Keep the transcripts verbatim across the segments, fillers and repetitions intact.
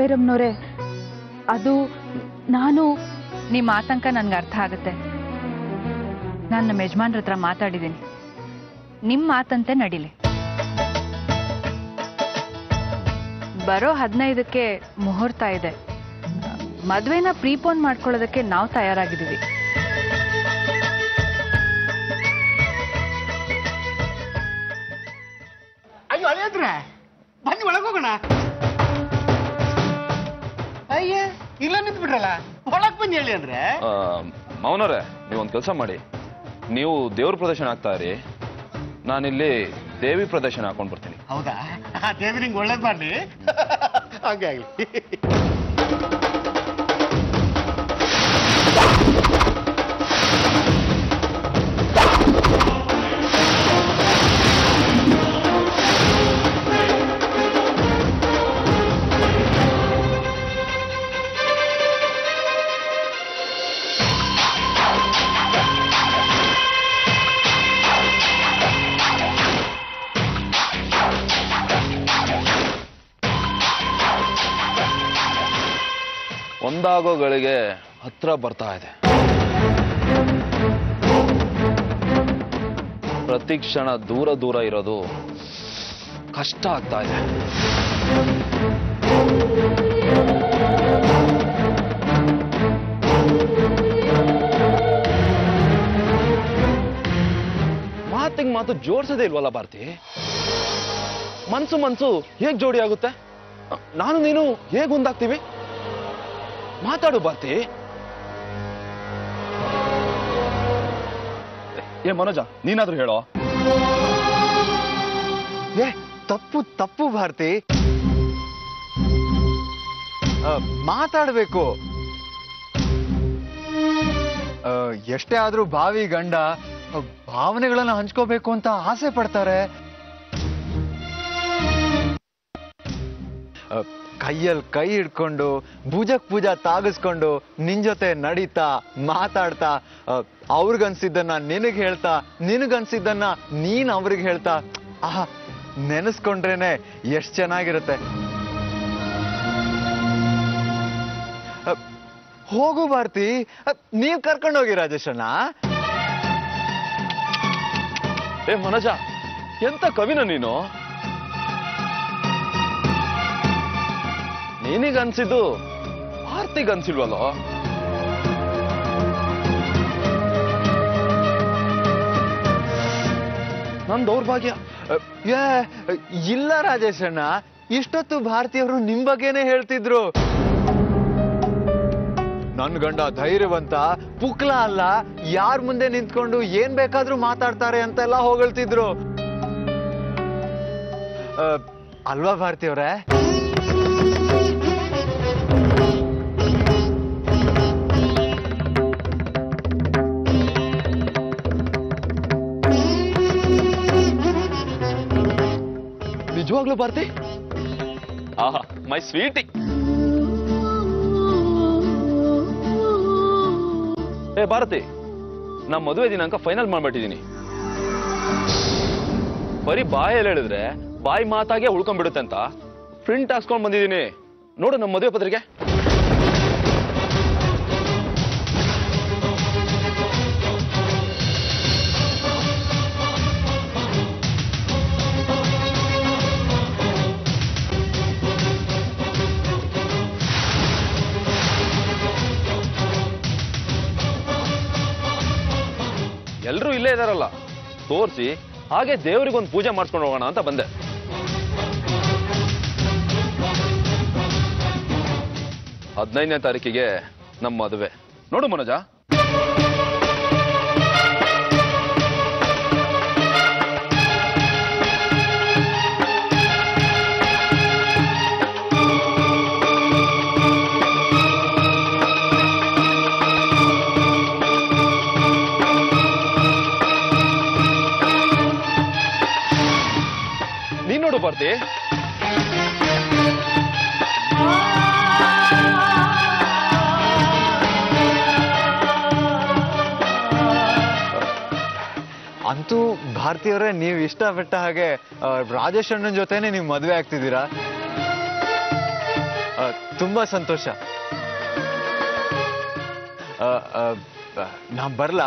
ಮೇಡಮ್ನವರೇ, ಅದು ನಾನು ನಿಮ್ಮ ಆತಂಕ ನನ್ಗೆ ಅರ್ಥ ಆಗುತ್ತೆ. ನಾನು ನಮ್ಮ ಯಜಮಾನ್ರ ಹತ್ರ ಮಾತಾಡಿದ್ದೀನಿ. ನಿಮ್ಮ ಮಾತಂತೆ ನಡೀಲಿ. ಬರೋ ಹದಿನೈದಕ್ಕೆ ಮುಹೂರ್ತ ಇದೆ. ಮದುವೆನ ಪ್ರೀಪೋನ್ ಮಾಡ್ಕೊಳ್ಳೋದಕ್ಕೆ ನಾವು ತಯಾರಾಗಿದ್ದೀವಿ. ಅಯ್ಯೋ ಅಳಿಯಂದ್ರೆ ಬನ್ನಿ ಒಳಗೋಗೋಣ. ಅಯ್ಯ ಇಲ್ಲ ನಿಂತು ಬಿಡ್ರಲ್ಲ, ಒಳಗ್ ಬನ್ನಿ ಹೇಳಿ ಅಂದ್ರೆ. ಮೌನರೇ, ನೀವೊಂದು ಕೆಲಸ ಮಾಡಿ, ನೀವು ದೇವ್ರ ಪ್ರದರ್ಶನ ಆಗ್ತಾ ಇರಿ, ನಾನಿಲ್ಲಿ ದೇವಿ ಪ್ರದರ್ಶನ ಹಾಕೊಂಡ್ ಬರ್ತೀನಿ. ಹೌದಾ? ದೇವಿ ನಿಂಗೆ ಒಳ್ಳೇದ್ ಮಾಡ್ಲಿ. ಹಾಗೆ ಆಗ್ಲಿ. ಒಂದಾಗೋ ಗಳಿಗೆ ಹತ್ರ ಬರ್ತಾ ಇದೆ. ಪ್ರತಿ ಕ್ಷಣ ದೂರ ದೂರ ಇರೋದು ಕಷ್ಟ ಆಗ್ತಾ ಇದೆ. ಮಾತಿಗೆ ಮಾತು ಜೋಡಿಸೋದೇ ಇಲ್ವಲ್ಲ ಭಾರತಿ. ಮನ್ಸು ಮನ್ಸು ಹೇಗ್ ಜೋಡಿ ಆಗುತ್ತೆ? ನಾನು ನೀನು ಹೇಗ್ ಒಂದಾಗ್ತೀವಿ? ಮಾತಾಡು ಭಾರತಿ. ಏ ಮನೋಜ, ನೀನಾದ್ರೂ ಹೇಳೋ. ಏ ತಪ್ಪು ತಪ್ಪು ಭಾರತಿ, ಮಾತಾಡ್ಬೇಕು. ಎಷ್ಟೇ ಆದ್ರೂ ಭಾವಿ ಗಂಡ ಭಾವನೆಗಳನ್ನ ಹಂಚ್ಕೋಬೇಕು ಅಂತ ಆಸೆ ಪಡ್ತಾರೆ. ಕೈಯಲ್ಲಿ ಕೈ ಹಿಡ್ಕೊಂಡು ಭುಜಕ್ ಭುಜ ತಾಗಿಸ್ಕೊಂಡು ನಿನ್ ಜೊತೆ ನಡೀತಾ ಮಾತಾಡ್ತಾ, ಅವ್ರಿಗನ್ಸಿದ್ದನ್ನ ನಿನಗ್ ಹೇಳ್ತಾ, ನಿನಗನ್ಸಿದ್ದನ್ನ ನೀನ್ ಅವ್ರಿಗೆ ಹೇಳ್ತಾ, ಆಹಾ ನೆನೆಸ್ಕೊಂಡ್ರೇನೆ ಎಷ್ಟ್ ಚೆನ್ನಾಗಿರುತ್ತೆ. ಹೋಗು ಭಾರತಿ, ನೀವ್ ಕರ್ಕೊಂಡೋಗಿ ರಾಜೇಶಣ್ಣ. ಏ ಮನೋಜ, ಎಂತ ಕವಿನ ನೀನು? ನಿನಗನ್ಸಿದ್ದು ಭಾರತಿಗನ್ಸಿಲ್ವಲ್ಲೋ? ನನ್ ದೌರ್ಭಾಗ್ಯ. ಏ ಇಲ್ಲ ರಾಜೇಶಣ್ಣ, ಇಷ್ಟೊತ್ತು ಭಾರತೀಯವರು ನಿಮ್ ಬಗ್ಗೆನೇ ಹೇಳ್ತಿದ್ರು. ನನ್ ಗಂಡ ಧೈರ್ಯವಂತ, ಪುಕ್ಲ ಅಲ್ಲ, ಯಾರ್ ಮುಂದೆ ನಿಂತ್ಕೊಂಡು ಏನ್ ಬೇಕಾದ್ರೂ ಮಾತಾಡ್ತಾರೆ ಅಂತೆಲ್ಲ ಹೊಗಳ್ತಿದ್ರು. ಅಲ್ವಾ ಭಾರತೀಯವ್ರೆ? ನಿಜವಾಗ್ಲೂ ಭಾರತಿ? ಆಹಾ, ಮೈ ಸ್ವೀಟಿ. ಏ ಭಾರತಿ, ನಾ ಮದುವೆ ದಿನಾಂಕ ಫೈನಲ್ ಮಾಡ್ಬಿಟ್ಟಿದ್ದೀನಿ. ಬರೀ ಬಾಯಲ್ಲಿ ಹೇಳಿದ್ರೆ ಬಾಯಿ ಮಾತಾಗೆ ಉಳ್ಕೊಂಡ್ಬಿಡುತ್ತೆ ಅಂತ ಪ್ರಿಂಟ್ ಹಾಕ್ಸ್ಕೊಂಡ್ ಬಂದಿದ್ದೀನಿ. ನೋಡು ನಮ್ಮ ಮದುವೆ ಪತ್ರಿಕೆ. ಎಲ್ರೂ ಇಲ್ಲೇ ಇದಾರಲ್ಲ, ತೋರಿಸಿ ಹಾಗೆ ದೇವರಿಗೊಂದು ಪೂಜೆ ಮಾಡಿಸ್ಕೊಂಡು ಹೋಗೋಣ ಅಂತ ಬಂದೆ. ಹದಿನೈದನೇ ತಾರೀಕಿಗೆ ನಮ್ಮ ಮದುವೆ. ನೋಡು ಮನೋಜ, ನೀನ್ ನೋಡು ಭಾರತಿ. ಅಂತೂ ಭಾರತೀಯವರೇ, ನೀವು ಇಷ್ಟಪಟ್ಟ ಹಾಗೆ ರಾಜೇಶ್ ಅಣ್ಣನ ಜೊತೆನೆ ನೀವು ಮದುವೆ ಆಗ್ತಿದ್ದೀರಾ. ತುಂಬಾ ಸಂತೋಷ. ನಾ ಬರ್ಲಾ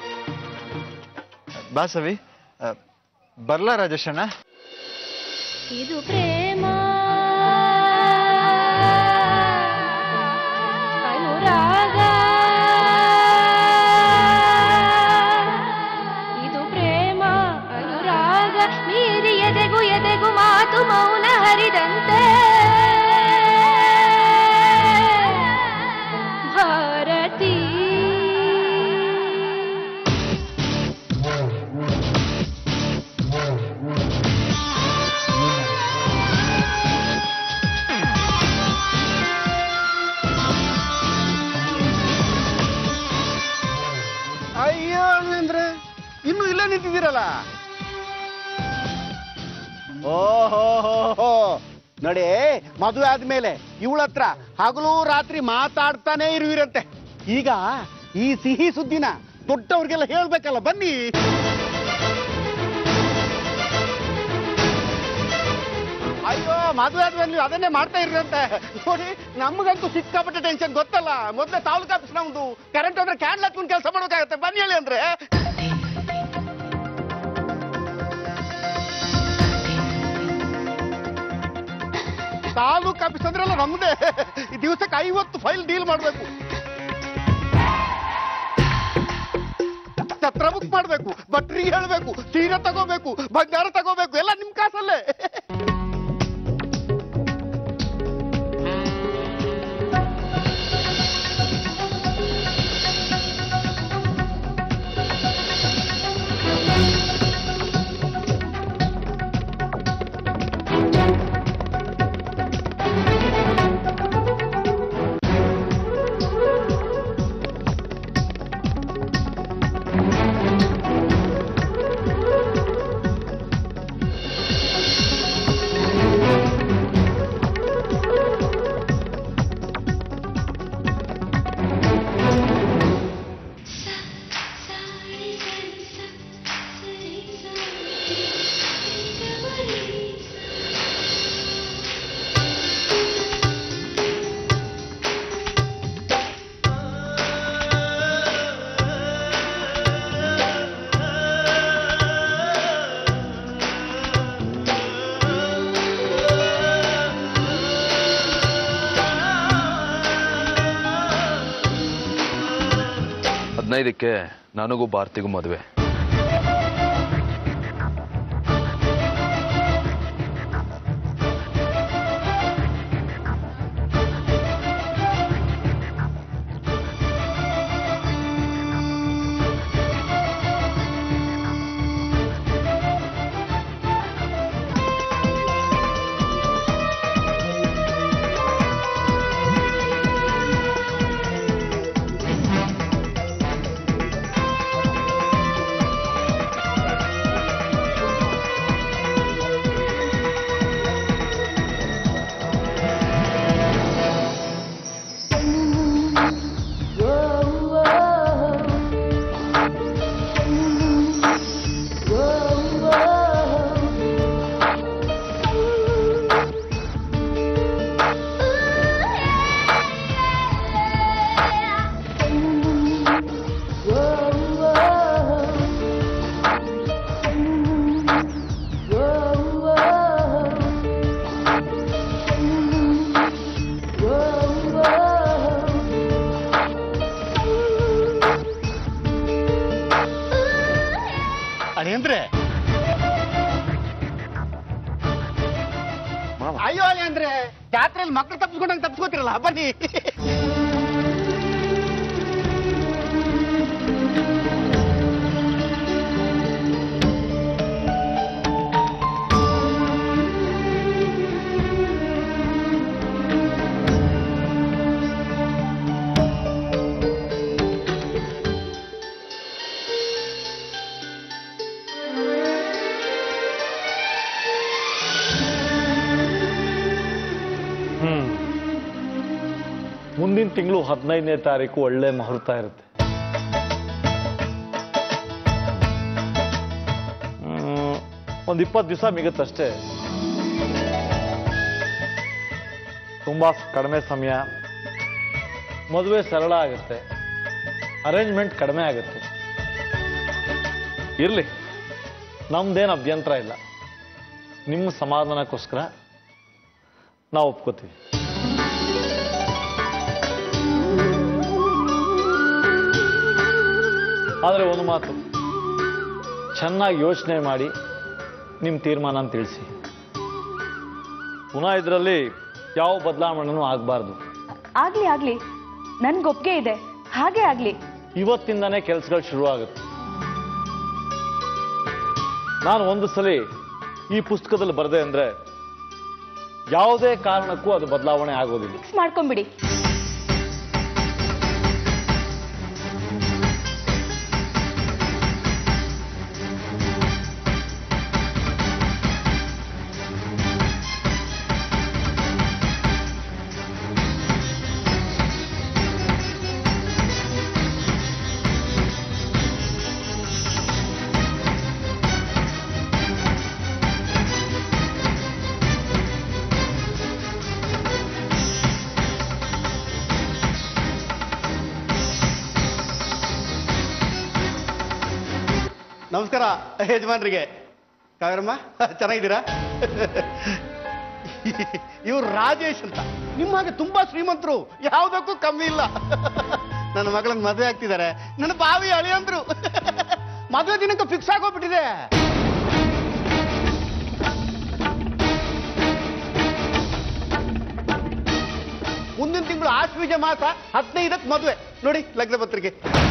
ಬಾ ಸವಿ, ಬರ್ಲಾ ರಾಜೇಶಣ್ಣ. ಇದು ಪ್ರೇಮ ಅನುರಾಗ, ಇದು ಪ್ರೇಮ ಅನುರಾಗ, ಮೀರಿ ಎದೆಗು ಎದೆಗು ಮಾತು ಮೌನ ಹರಿದಂತೆ ಭಾರತೀ. ಅಯ್ಯೋ ಅಂದ್ರೆ ಇನ್ನು ಇಲ್ಲೇ ನಿಂತಿದ್ದೀರಲ್ಲ. ಓಹೋ ನೋಡಿ, ಮದುವೆ ಆದ್ಮೇಲೆ ಇವಳ ಹತ್ರ ಹಗಲು ರಾತ್ರಿ ಮಾತಾಡ್ತಾನೆ ಇರುವಿರಂತೆ. ಈಗ ಈ ಸಿಹಿ ಸುದ್ದಿನ ದೊಡ್ಡವ್ರಿಗೆಲ್ಲ ಹೇಳ್ಬೇಕಲ್ಲ, ಬನ್ನಿ. ಅಯ್ಯೋ ಮದುವೆ ಆದ್ಮೇಲೆ ನೀವು ಅದನ್ನೇ ಮಾಡ್ತಾ ಇರಂತೆ. ನೋಡಿ ನಮಗಂತೂ ಸಿಕ್ಕಾಪಟ್ಟೆ ಟೆನ್ಷನ್ ಗೊತ್ತಲ್ಲ. ಮೊದಲೇ ತಾಲೂಕು ಆಫೀಸ್ ನಮ್ದು ಕರೆಂಟ್ ಹೋದ್ರೆ ಕ್ಯಾನ್ಲ್ ಹತ್ಕೊಂಡು ಕೆಲಸ ಮಾಡೋಕ್ಕಾಗತ್ತೆ. ಬನ್ನಿ ಹೇಳಿ ಅಂದ್ರೆ ತಾಲೂಕು ಆಫೀಸ್ ಅಂದ್ರೆಲ್ಲ ನಮ್ದೇ. ಈ ದಿವಸಕ್ಕೆ ಐವತ್ತು ಫೈಲ್ ಡೀಲ್ ಮಾಡ್ಬೇಕು, ಛತ್ರ ಬುಕ್ ಮಾಡ್ಬೇಕು, ಬಟ್ರಿಗೆ ಹೇಳ್ಬೇಕು, ಸೀರೆ ತಗೋಬೇಕು, ಬಂಗಾರ ತಗೋಬೇಕು, ಎಲ್ಲ ನಿಮ್ ಕಾಸಲ್ಲೇ. ಹದಿನೈದಕ್ಕೆ ನನಗೂ ಭಾರತಿಗೂ ಮದುವೆ. ಅದೇಂದ್ರೆ ಅಯ್ಯೋ ಅಂದ್ರೆ ಜಾತ್ರೆಯಲ್ಲಿ ಮಕ್ಕಳು ತಪ್ಪಿಸ್ಕೊಂಡಂಗೆ ತಪ್ಪಿಸ್ಕೋತಿರಲ್ಲ, ಬನ್ನಿ. ಮುಂದಿನ ತಿಂಗಳು ಹದಿನೈದನೇ ತಾರೀಕು ಒಳ್ಳೆ ಮುಹೂರ್ತ ಇರುತ್ತೆ. ಒಂದು ಇಪ್ಪತ್ತು ದಿವಸ ಮಿಗುತ್ತಷ್ಟೇ. ತುಂಬ ಕಡಿಮೆ ಸಮಯ, ಮದುವೆ ಸರಳ ಆಗುತ್ತೆ, ಅರೇಂಜ್ಮೆಂಟ್ ಕಡಿಮೆ ಆಗುತ್ತೆ. ಇರಲಿ, ನಮ್ದೇನು ಅಭ್ಯಂತರ ಇಲ್ಲ. ನಿಮ್ಮ ಸಮಾಧಾನಕ್ಕೋಸ್ಕರ ನಾವು ಒಪ್ಕೋತೀವಿ. ಆದರೆ ಒಂದು ಮಾತು, ಚೆನ್ನಾಗಿ ಯೋಚನೆ ಮಾಡಿ ನಿಮ್ಮ ತೀರ್ಮಾನ ತಿಳಿಸಿ. ಪುನಃ ಇದರಲ್ಲಿ ಯಾವ ಬದಲಾವಣೆನೂ ಆಗಬಾರ್ದು. ಆಗ್ಲಿ ಆಗ್ಲಿ, ನನ್ಗೊಪ್ಪಿಗೆ ಇದೆ, ಹಾಗೆ ಆಗ್ಲಿ. ಇವತ್ತಿಂದನೇ ಕೆಲಸಗಳು ಶುರು ಆಗುತ್ತೆ. ನಾನು ಒಂದು ಸಲ ಈ ಪುಸ್ತಕದಲ್ಲಿ ಬರದೆ ಅಂದ್ರೆ ಯಾವುದೇ ಕಾರಣಕ್ಕೂ ಅದು ಬದಲಾವಣೆ ಆಗೋದಿಲ್ಲ. ಫಿಕ್ಸ್ ಮಾಡ್ಕೊಂಬಿಡಿ. ನಮಸ್ಕಾರ ಯಜಮಾನ್ರಿಗೆ. ಕಾವೇರಮ್ಮ, ಚೆನ್ನಾಗಿದ್ದೀರಾ? ಇವ್ರು ರಾಜೇಶ್ ಅಂತ, ನಿಮ್ಮ ಹಾಗೆ ತುಂಬಾ ಶ್ರೀಮಂತರು, ಯಾವುದಕ್ಕೂ ಕಮ್ಮಿ ಇಲ್ಲ. ನನ್ನ ಮಗಳನ್ನ ಮದುವೆ ಆಗ್ತಿದ್ದಾರೆ, ನನ್ನ ಬಾವಿ ಅಳಿಯಂದ್ರು. ಮದುವೆ ದಿನಕ್ಕೆ ಫಿಕ್ಸ್ ಆಗೋಗ್ಬಿಟ್ಟಿದೆ. ಮುಂದಿನ ತಿಂಗಳು ಆಶ್ವೀಜ ಮಾಸ ಹದಿನೈದಕ್ಕೆ ಮದುವೆ. ನೋಡಿ ಲಗ್ನ ಪತ್ರಿಕೆ.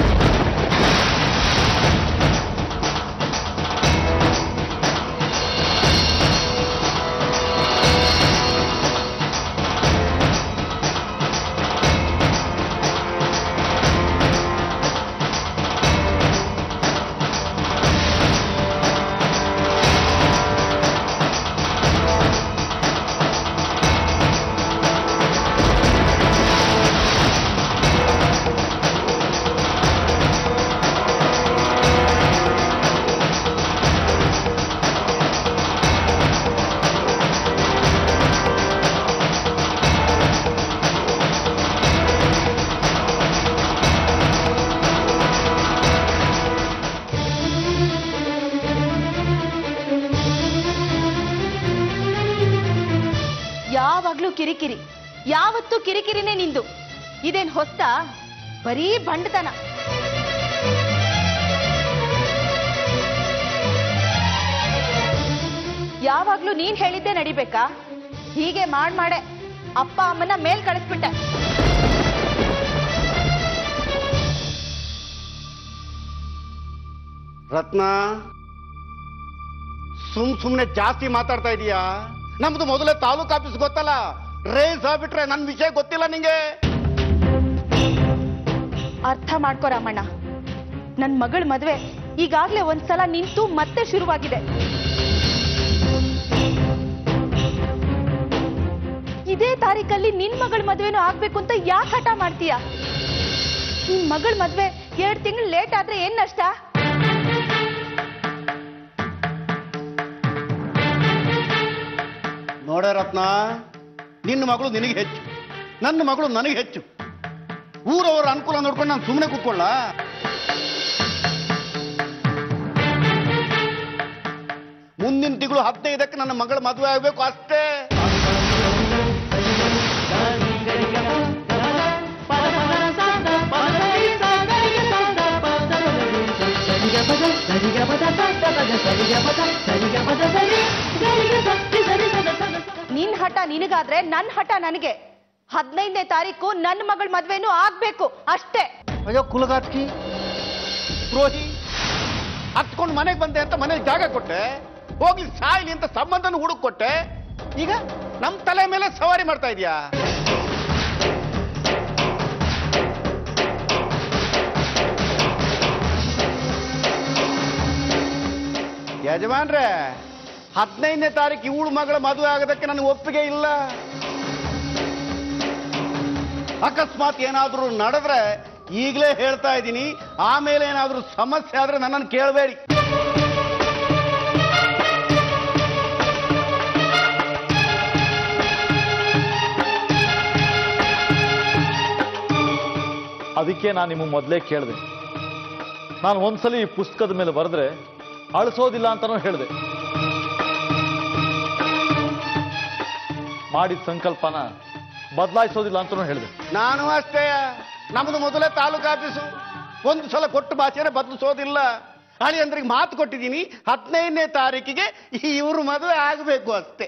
ಯಾವಾಗ್ಲೂ ಕಿರಿಕಿರಿ, ಯಾವತ್ತೂ ಕಿರಿಕಿರಿನೇ ನಿಂದು. ಇದೇನ್ ಹೊಸ್ತ? ಬರೀ ಬಂಡತನ. ಯಾವಾಗ್ಲೂ ನೀನ್ ಹೇಳಿದ್ದೆ ನಡಿಬೇಕಾ? ಹೀಗೆ ಮಾಡ್ ಮಾಡೆ ಅಪ್ಪ ಅಮ್ಮನ ಮೇಲ್ ಕಳಿಸ್ಬಿಟ್ಟೆ. ರತ್ನ, ಸುಮ್ ಸುಮ್ನೆ ಜಾಸ್ತಿ ಮಾತಾಡ್ತಾ ಇದೀಯಾ? ನಮ್ದು ಮೊದಲೇ ತಾಲೂಕು ಆಫೀಸ್ ಗೊತ್ತಲ್ಲ, ರೇಸ್ ಆಗ್ಬಿಟ್ರೆ ನನ್ ವಿಷಯ ಗೊತ್ತಿಲ್ಲ ನಿಂಗೆ. ಅರ್ಥ ಮಾಡ್ಕೋ ರಾಮಣ್ಣ, ನನ್ ಮಗಳ ಮದ್ವೆ ಈಗಾಗ್ಲೇ ಒಂದ್ಸಲ ನಿಂತು ಮತ್ತೆ ಶುರುವಾಗಿದೆ. ಇದೇ ತಾರೀಕಲ್ಲಿ ನಿನ್ ಮಗಳ ಮದ್ವೆನೂ ಆಗ್ಬೇಕು ಅಂತ ಯಾಕೆ ಹಠ ಮಾಡ್ತೀಯ? ನಿನ್ ಮಗಳ ಮದ್ವೆ ಎರಡ್ ತಿಂಗಳು ಲೇಟ್ ಆದ್ರೆ ಏನ್ ನಷ್ಟ? ನೋಡ ರತ್ನ, ನಿನ್ನ ಮಗಳು ನಿನಗೆ ಹೆಚ್ಚು, ನನ್ನ ಮಗಳು ನನಗೆ ಹೆಚ್ಚು. ಊರವರ ಅನುಕೂಲ ನೋಡ್ಕೊಂಡು ನಾನು ಸುಮ್ಮನೆ ಕೂತ್ಕೊಳ್ಳ? ಮುಂದಿನ ತಿಂಗಳು ಹದಿನೈದಕ್ಕೆ ನನ್ನ ಮಗಳ ಮದುವೆ ಆಗ್ಬೇಕು ಅಷ್ಟೇ. ನಿನ್ ಹಠ ನಿನಗಾದ್ರೆ ನನ್ ಹಠ ನನಗೆ. ಹದಿನೈದನೇ ತಾರೀಕು ನನ್ನ ಮಗಳ ಮದ್ವೆನೂ ಆಗ್ಬೇಕು ಅಷ್ಟೇ. ಅಯ್ಯೋ ಕುಲಗಾತ್ಕಿ ದ್ರೋಹಿ, ಹತ್ಕೊಂಡು ಮನೆಗೆ ಬಂದೆ ಅಂತ ಮನೆಗೆ ಜಾಗ ಕೊಟ್ಟೆ, ಹೋಗ್ಲಿ ಸಾಯ್ಲಿ ಅಂತ ಸಂಬಂಧನ ಹುಡುಕ್ ಕೊಟ್ಟೆ. ಈಗ ನಮ್ ತಲೆ ಮೇಲೆ ಸವಾರಿ ಮಾಡ್ತಾ ಇದೀಯಾ? ಯಜಮಾನ್ರೆ, ಹದಿನೈದನೇ ತಾರೀಕು ಇವಳು ಮಗಳ ಮದುವೆ ಆಗೋದಕ್ಕೆ ನನಗೆ ಒಪ್ಪಿಗೆ ಇಲ್ಲ. ಅಕಸ್ಮಾತ್ ಏನಾದ್ರೂ ನಡೆದ್ರೆ ಈಗಲೇ ಹೇಳ್ತಾ ಇದ್ದೀನಿ, ಆಮೇಲೆ ಏನಾದ್ರೂ ಸಮಸ್ಯೆ ಆದ್ರೆ ನನ್ನನ್ನು ಕೇಳಬೇಡಿ. ಅದಕ್ಕೆ ನಾನು ನಿಮಗೆ ಮೊದಲೇ ಕೇಳಿದೆ. ನಾನು ಒಂದ್ಸಲಿ ಈ ಪುಸ್ತಕದ ಮೇಲೆ ಬರೆದ್ರೆ ಅಳಿಸೋದಿಲ್ಲ ಅಂತನೂ ಹೇಳಿದೆ. ಮಾಡಿದ ಸಂಕಲ್ಪನ ಬದಲಾಯಿಸೋದಿಲ್ಲ ಅಂತನೂ ಹೇಳಿದೆ. ನಾನು ಅಷ್ಟೇ. ನಮ್ದು ಮೊದಲೇ ತಾಲೂಕು ಆಫೀಸು. ಒಂದು ಸಲ ಕೊಟ್ಟು ಭಾಷೆನ ಬದಲಿಸೋದಿಲ್ಲ. ಅಳಿ ಅಂದ್ರೆ ಮಾತು ಕೊಟ್ಟಿದ್ದೀನಿ, ಹದಿನೈದನೇ ತಾರೀಕಿಗೆ ಇವರು ಮದುವೆ ಆಗಬೇಕು ಅಷ್ಟೇ.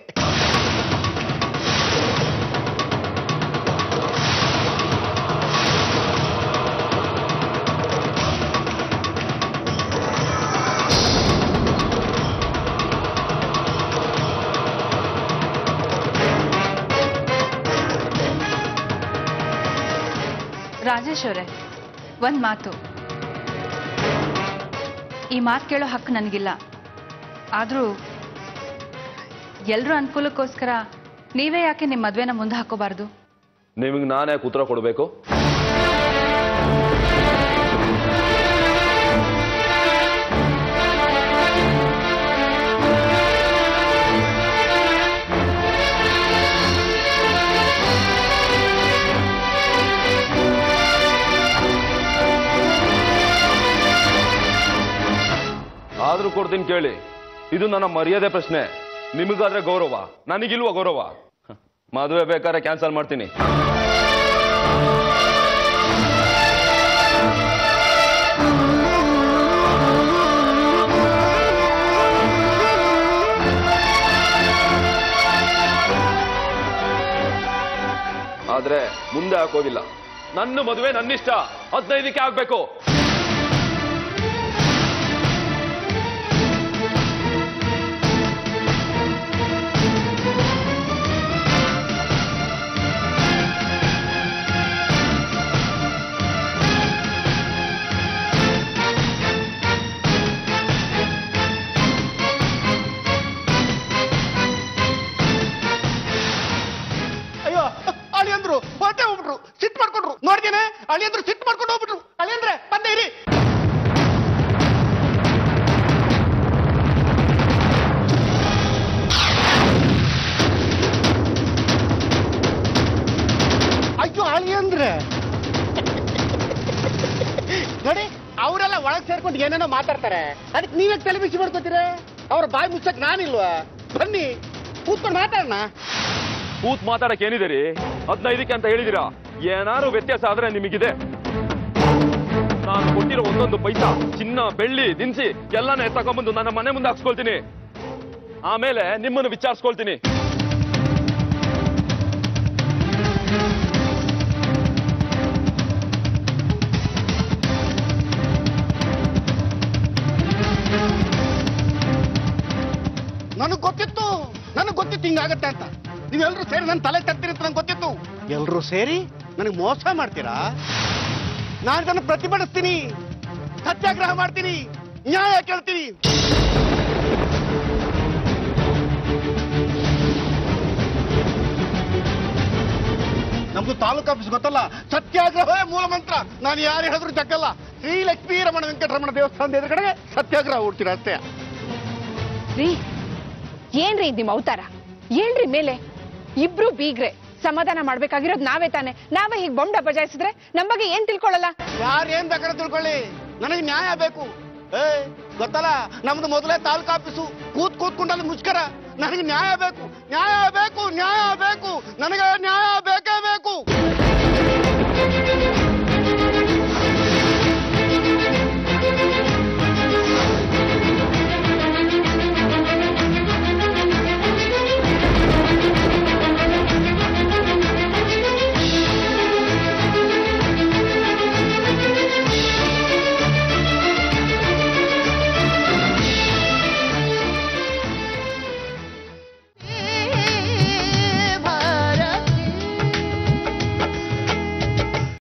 ರಾಜೇಶ್ ಅವರೇ, ಒಂದ್ ಮಾತು. ಈ ಮಾತು ಕೇಳೋ ಹಕ್ಕು ನನಗಿಲ್ಲ. ಆದ್ರೂ ಎಲ್ರೂ ಅನುಕೂಲಕ್ಕೋಸ್ಕರ ನೀವೇ ಯಾಕೆ ನಿಮ್ಮ ಮದ್ವೆನ ಮುಂದೆ ಹಾಕೋಬಾರ್ದು? ನಿಮಗೆ ನಾನೇ ಉತ್ತರ ಕೊಡಬೇಕು? ಆದ್ರೂ ಕೊಡ್ತೀನಿ ಕೇಳಿ. ಇದು ನನ್ನ ಮರ್ಯಾದೆ ಪ್ರಶ್ನೆ. ನಿಮಗಾದ್ರೆ ಗೌರವ, ನನಗಿಲ್ವ ಗೌರವ? ಮದುವೆ ಬೇಕಾದ್ರೆ ಕ್ಯಾನ್ಸಲ್ ಮಾಡ್ತೀನಿ. ಆದ್ರೆ ಮುಂದೆ ಹಾಕೋದಿಲ್ಲ. ನನ್ನ ಮದುವೆ ನನ್ನಿಷ್ಟ, ಹದಿನೈದಕ್ಕೆ ಆಗ್ಬೇಕು. ಹೊಟ್ಟೆ ಹೋಗ್ಬಿಟ್ರು, ಸಿಟ್ಟು ಮಾಡ್ಕೊಂಡ್ರು. ನೋಡ್ತೇನೆ ಅಳಿಯಂದ್ರು ಸಿಟ್ಟು ಮಾಡ್ಕೊಂಡು ಹೋಗ್ಬಿಟ್ರು. ಅಳಿಯಂದ್ರೆ ಬಂದೆ ಇರಿ. ಅಯ್ಯೋ ಅಳಿಯಂದ್ರೆ ನೋಡಿ, ಅವರೆಲ್ಲ ಒಳಗ್ ಸೇರ್ಕೊಂಡು ಏನೇನೋ ಮಾತಾಡ್ತಾರೆ. ಅದಕ್ಕೆ ನೀವೇ ತಲೆ ಬಿಸಿ ಮಾಡ್ಕೋತೀರ? ಅವ್ರ ಬಾಯಿ ಮುಚ್ಚಕ್ ನಾನಿಲ್ವಾ? ಬನ್ನಿ ಕೂತ್ಕೊಂಡು ಮಾತಾಡೋಣ. ಕೂತ್ ಮಾತಾಡಕ್ ಏನಿದೆ ರೀ? ಹದಿನೈದಕ್ಕೆ ಅಂತ ಹೇಳಿದಿರಾ. ಏನಾದ್ರು ವ್ಯತ್ಯಾಸ ಆದ್ರೆ ನಿಮಗಿದೆ. ನಾನು ಕೊಟ್ಟಿರೋ ಒಂದೊಂದು ಪೈಸಾ, ಚಿನ್ನ, ಬೆಳ್ಳಿ, ದಿನಸಿ ಎಲ್ಲಾನ ತಗೊಂಡ್ಬಂದು ನನ್ನ ಮನೆ ಮುಂದೆ ಹಾಕ್ಸ್ಕೊಳ್ತೀನಿ. ಆಮೇಲೆ ನಿಮ್ಮನ್ನು ವಿಚಾರಿಸ್ಕೊಳ್ತೀನಿ. ನನಗ್ ಗೊತ್ತಿತ್ತು ನನಗ್ ಗೊತ್ತಿತ್ತು ಹಿಂಗಾಗತ್ತೆ ಅಂತ. ನೀವೆಲ್ಲರೂ ಸೇರಿ ನನ್ನ ತಲೆ ತರ್ತೀರಿ ಅಂತ ನಂಗೆ ಗೊತ್ತಿತ್ತು. ಎಲ್ಲರೂ ಸೇರಿ ನನಗೆ ಮೋಸ ಮಾಡ್ತೀರಾ? ನಾನು ಇದನ್ನು ಪ್ರತಿಭಟಿಸ್ತೀನಿ, ಸತ್ಯಾಗ್ರಹ ಮಾಡ್ತೀನಿ, ನ್ಯಾಯ ಕೇಳ್ತೀನಿ. ನಮ್ದು ತಾಲೂಕು ಆಫೀಸ್ ಗೊತ್ತಲ್ಲ, ಸತ್ಯಾಗ್ರಹವೇ ಮೂಲ ಮಂತ್ರ. ನಾನು ಯಾರು ಹೇಳಿದ್ರು ಜಗ್ಗಲ್ಲ. ಶ್ರೀ ಲಕ್ಷ್ಮೀ ರಮಣ ವೆಂಕಟರಮಣ ದೇವಸ್ಥಾನದ ಎದುರುಗಡೆ ಸತ್ಯಾಗ್ರಹ ಹುಡ್ತೀರ ಅಷ್ಟೇ. ರೀ ಏನ್ರಿ ನಿಮ್ಮ ಅವತಾರ? ಏನ್ರಿ ಮೇಲೆ ಇಬ್ರು ಬೀಗ್ರೆ ಸಮಾಧಾನ ಮಾಡ್ಬೇಕಾಗಿರೋದು ನಾವೇ ತಾನೆ. ನಾವೇ ಹೀಗೆ ಬೊಂಡ ಬಜಾಯಿಸಿದ್ರೆ ನಮ್ಮ ಬಗ್ಗೆ ಏನ್ ತಿಳ್ಕೊಳ್ಳಲ್ಲ? ಯಾರು ಏನ್ ಬೇಕಾದ್ರೆ ತಿಳ್ಕೊಳ್ಳಿ, ನನಗೆ ನ್ಯಾಯ ಬೇಕು. ಏ ಗೊತ್ತಲ್ಲ, ನಮ್ದು ಮೊದಲೇ ತಾಲೂಕು ಆಫೀಸು. ಕೂತ್ ಕೂತ್ಕೊಂಡಲ್ಲಿ ಮುಷ್ಕರ. ನನಗೆ ನ್ಯಾಯ ಬೇಕು, ನ್ಯಾಯ ಬೇಕು, ನ್ಯಾಯ ಬೇಕು, ನನಗೆ ನ್ಯಾಯ ಬೇಕು.